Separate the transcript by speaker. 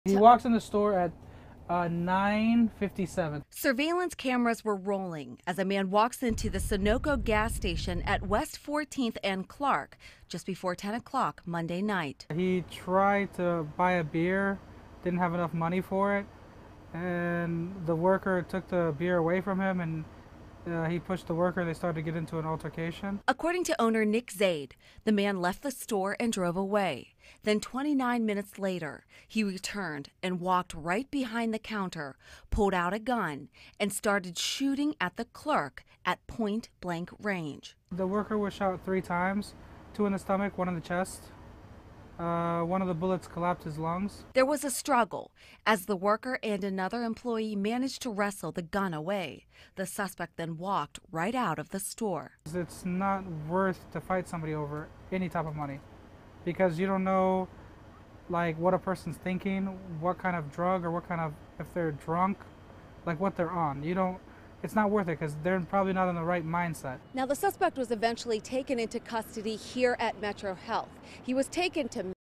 Speaker 1: He walks in the store at 9:57.
Speaker 2: Surveillance cameras were rolling as a man walks into the Sunoco gas station at West 14th and Clark just before 10 o'clock Monday night.
Speaker 1: He tried to buy a beer, didn't have enough money for it, and the worker took the beer away from him, and he pushed the worker. They started to get into an altercation.
Speaker 2: According to owner Nick Zaid, the man left the store and drove away. Then 29 minutes later, he returned and walked right behind the counter, pulled out a gun, and started shooting at the clerk at point-blank range.
Speaker 1: The worker was shot 3 times, 2 in the stomach, 1 in the chest. One of the bullets collapsed his lungs.
Speaker 2: There was a struggle as the worker and another employee managed to wrestle the gun away. The suspect then walked right out of the store.
Speaker 1: It's not worth to fight somebody over any type of money, because you don't know like what a person's thinking, what kind of drug or what kind of, if they're drunk, like what they're on. It's not worth it because they're probably not in the right mindset.
Speaker 3: Now, the suspect was eventually taken into custody here at Metro Health. He was taken to